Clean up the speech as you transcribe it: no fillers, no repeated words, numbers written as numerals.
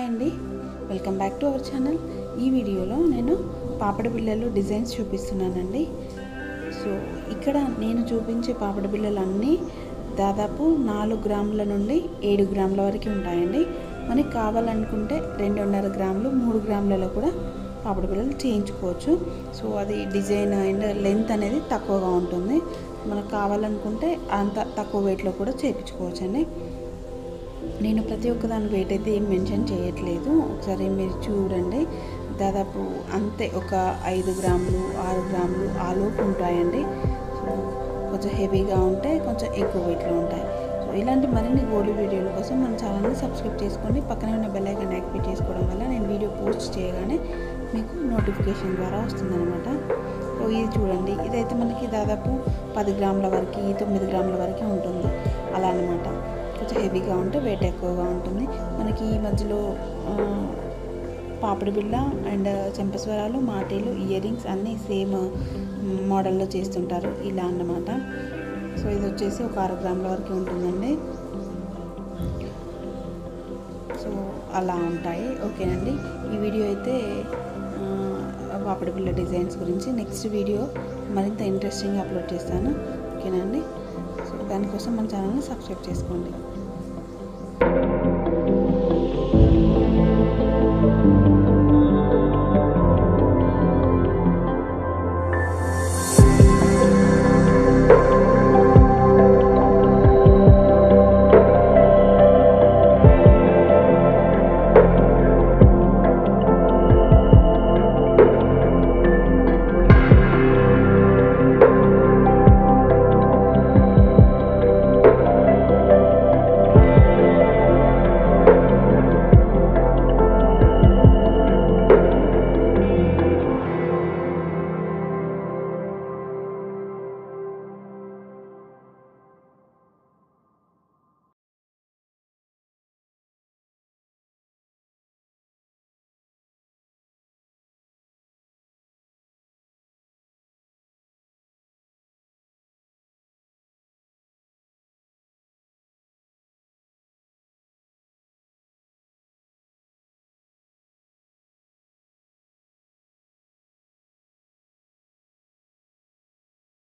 Hi అండి, welcome back to our channel. ఈ వీడియోలో నేను పాపడ బిళ్ళలు డిజైన్స్ చూపిస్తున్నానండి. సో ఇక్కడ నేను చూపించే పాపడ బిళ్ళలు అన్నీ దాదాపు 4 గ్రాముల నుండి 7 గ్రాముల వరకు ఉంటాయండి. మనకి కావాలనుకుంటే 2.5 గ్రాములు 3 గ్రాములలో కూడా పాపడ బిళ్ళలు చేయించుకోవచ్చు. సో అది డిజైన్ అండ్ లెంత్ అనేది తక్కువగా ఉంటుంది. మనకు కావాలనుకుంటే అంత తక్కువ వెయిట్లో కూడా చేయించుకోవచ్చు అండి. నేను ప్రతి ఒక్కదాని వెయిట్ అయితే ఏం మెన్షన్ చేయట్లేదు, ఒకసారి మీరు చూడండి. దాదాపు అంతే, ఒక 5 గ్రాములు 6 గ్రాములు ఆ లోపు ఉంటాయండి. సో కొంచెం హెవీగా ఉంటాయి, కొంచెం ఎక్కువ వెయిట్లో ఉంటాయి. సో ఇలాంటి మరిన్ని గోల్డ్ వీడియోల కోసం మన ఛానల్ని సబ్స్క్రైబ్ చేసుకోండి. పక్కనే ఉన్న బెల్ ఐకాన్ యాక్టివేట్ చేసుకోవడం వల్ల నేను వీడియో పోస్ట్ చేయగానే మీకు నోటిఫికేషన్ ద్వారా వస్తుందన్నమాట. సో ఇది చూడండి, ఇదైతే మనకి దాదాపు 10 గ్రాముల వరకు 9 గ్రాముల వరకు ఉంటుంది. అలా అన్నమాట. కొంచెం హెవీగా ఉంటే వెయిట్ ఎక్కువగా ఉంటుంది. మనకి ఈ మధ్యలో పాపిడి బిళ్ళ అండ్ చెంపస్వరాలు, మాటీలు, ఇయర్ రింగ్స్ అన్నీ సేమ్ మోడల్లో చేస్తుంటారు, ఇలా అన్నమాట. సో ఇది వచ్చేసి ఒక 6 గ్రాముల వరకు ఉంటుందండి. సో అలా ఉంటాయి. ఓకేనండి, ఈ వీడియో అయితే పాపిడి బిళ్ళ డిజైన్స్ గురించి. నెక్స్ట్ వీడియో మరింత ఇంట్రెస్టింగ్గా అప్లోడ్ చేస్తాను. ఓకేనండి, సో దానికోసం మన ఛానల్ని సబ్స్క్రైబ్ చేసుకోండి.